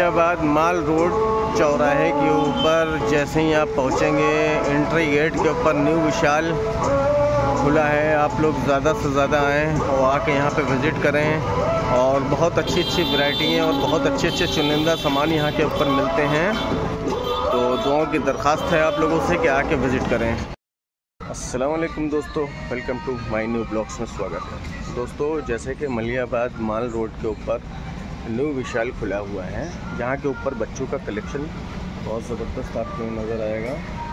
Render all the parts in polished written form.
मलियाबाद माल road चौराहे के ऊपर जैसे ही आप पहुंचेंगे, एंट्री गेट के ऊपर न्यू विशाल खुला है। आप लोग ज़्यादा से ज़्यादा आएँ और आके यहाँ पे विज़िट करें। और बहुत अच्छी अच्छी वैरायटी हैं और बहुत अच्छे अच्छे चुनिंदा सामान यहाँ के ऊपर मिलते हैं। तो दुआओं की दरख्वास्त है आप लोगों से कि आके विज़िट करें। अस्सलाम वालेकुम दोस्तों, welcome to my new blogs में स्वागत है। दोस्तों, जैसे कि मलियाबाद माल रोड के ऊपर न्यू विशाल खुला हुआ है, जहाँ के ऊपर बच्चों का कलेक्शन बहुत ज़बरदस्त आपको नज़र आएगा।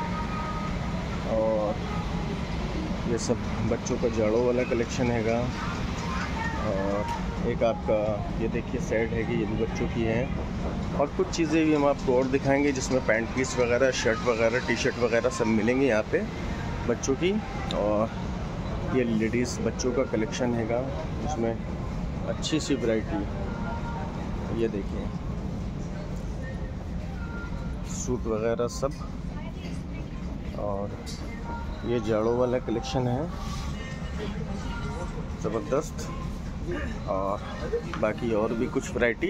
और ये सब बच्चों का जाड़ों वाला कलेक्शन हैगा। और एक आपका ये देखिए सेट है कि ये भी बच्चों की हैं। और कुछ चीज़ें भी हम आपको और दिखाएंगे जिसमें पैंट पीस वगैरह, शर्ट वगैरह, टी शर्ट वगैरह सब मिलेंगे यहाँ पे बच्चों की। और ये लेडीज़ बच्चों का कलेक्शन हैगा, इसमें अच्छी सी वैरायटी। ये देखिए सूट वगैरह सब। और ये जाड़ों वाला कलेक्शन है ज़बरदस्त। और बाकी और भी कुछ वैरायटी,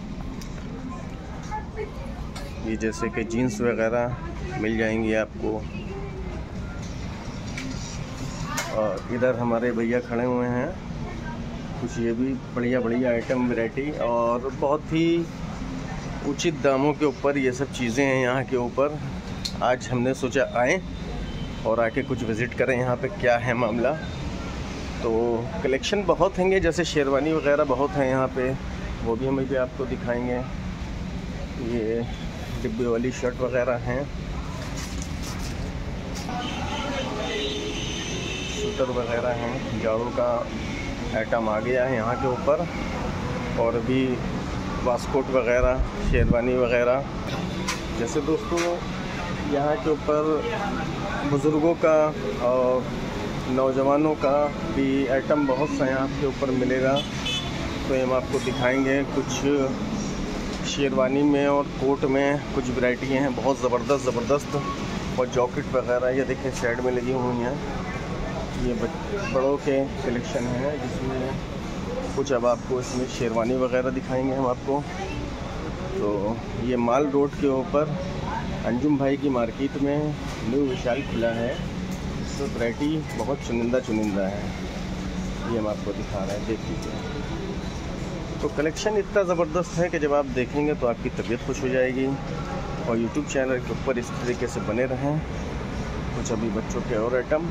ये जैसे कि जीन्स वगैरह मिल जाएंगी आपको। और इधर हमारे भैया खड़े हुए हैं, कुछ ये भी बढ़िया बढ़िया आइटम वैरायटी और बहुत ही उचित दामों के ऊपर ये सब चीज़ें हैं यहाँ के ऊपर। आज हमने सोचा आएँ और आके कुछ विज़िट करें यहाँ पे क्या है मामला। तो कलेक्शन बहुत हैंगे, जैसे शेरवानी वगैरह बहुत हैं यहाँ पे, वो भी हम भी आपको दिखाएंगे। ये डिब्बे वाली शर्ट वगैरह हैं, शूटर वगैरह हैं, जाड़ों का आइटम आ गया है यहाँ के ऊपर। और भी वास्कोट वगैरह, शेरवानी वगैरह। जैसे दोस्तों यहाँ के ऊपर बुज़ुर्गों का और नौजवानों का भी आइटम बहुत सा यहाँ के ऊपर मिलेगा। तो हम आपको दिखाएंगे कुछ शेरवानी में और कोट में कुछ वैरायटी हैं बहुत ज़बरदस्त। और जॉकेट वगैरह ये देखिए साइड में लगी हुई हैं। ये बड़ों के कलेक्शन है, जिसमें कुछ अब आपको इसमें शेरवानी वगैरह दिखाएंगे हम आपको। तो ये माल रोड के ऊपर अंजुम भाई की मार्केट में न्यू विशाल खुला है। इसमें वैरायटी बहुत चुनिंदा है, ये हम आपको दिखा रहे हैं, देख लीजिए। तो कलेक्शन इतना ज़बरदस्त है कि जब आप देखेंगे तो आपकी तबीयत खुश हो जाएगी। और यूट्यूब चैनल के ऊपर इस तरीके से बने रहें। कुछ अभी बच्चों के और आइटम,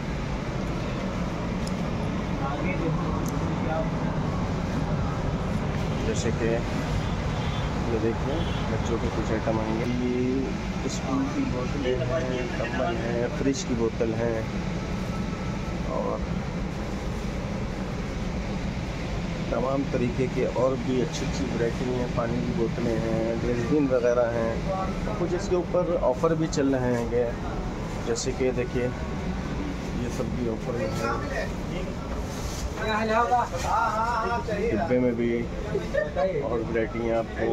जैसे कि ये देखिए बच्चों के कुछ आइटम आएंगे। ये स्कूल की बोतलें हैं, कंबल हैं, फ्रिज की बोतल हैं। और तमाम तरीके के और भी अच्छी वैरायटी हैं। पानी की बोतलें हैं, डस्टबिन वगैरह हैं। कुछ इसके ऊपर ऑफ़र भी चल रहे हैं, जैसे कि देखिए ये सब भी ऑफ़र में है। डिब्बे में भी और वैरायटी आपको।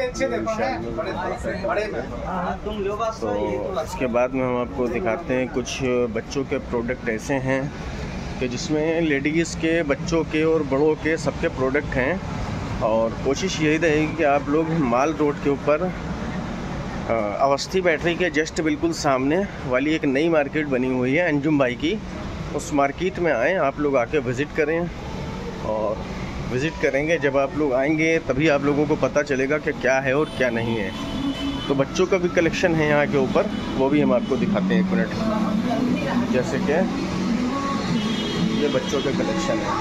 तो इसके बाद में हम आपको दिखाते हैं कुछ बच्चों के प्रोडक्ट ऐसे हैं कि जिसमें लेडीज़ के, बच्चों के और बड़ों के सबके प्रोडक्ट हैं। और कोशिश यही रहेगी कि आप लोग माल रोड के ऊपर अवस्थी बैटरी के जस्ट बिल्कुल सामने वाली एक नई मार्केट बनी हुई है अंजुम भाई की, उस मार्केट में आएँ आप लोग, आके विज़िट करें। और विज़िट करेंगे, जब आप लोग आएंगे तभी आप लोगों को पता चलेगा कि क्या है और क्या नहीं है। तो बच्चों का भी कलेक्शन है यहाँ के ऊपर, वो भी हम आपको दिखाते हैं। एक मिनट, जैसे कि ये बच्चों के कलेक्शन है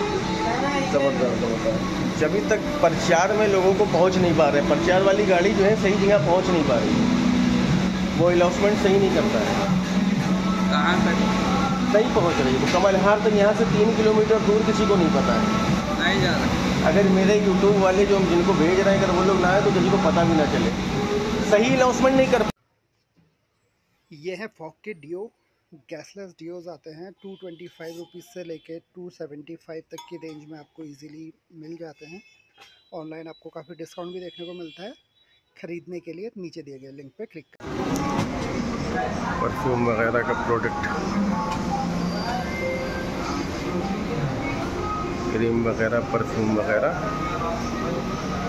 ज़बरदस्त। जब तक प्रचार में लोगों को पहुँच नहीं पा रहे, प्रचार वाली गाड़ी जो है सही जगह पहुँच नहीं पा रही, वो अनाउंसमेंट सही नहीं करता है। कहाँ तक नहीं पहुँच रही, तो कमलहार तक यहाँ से 3 किलोमीटर दूर किसी को नहीं पता है, नहीं जा रहा। अगर मेरे यूट्यूब वाले जो हम जिनको भेज रहे हैं, अगर वो लोग ना आए तो किसी को पता भी ना चले, सही अनाउंसमेंट नहीं कर। ये है फॉग के डियो, गैसलेस डियोज़ आते हैं 225 रुपीज़ से लेके 275 तक की रेंज में आपको इजीली मिल जाते हैं। ऑनलाइन आपको काफ़ी डिस्काउंट भी देखने को मिलता है। ख़रीदने के लिए नीचे दिए गए लिंक पे क्लिक करें। परफ्यूम वगैरह का प्रोडक्ट, क्रीम वगैरह, परफ्यूम वगैरह।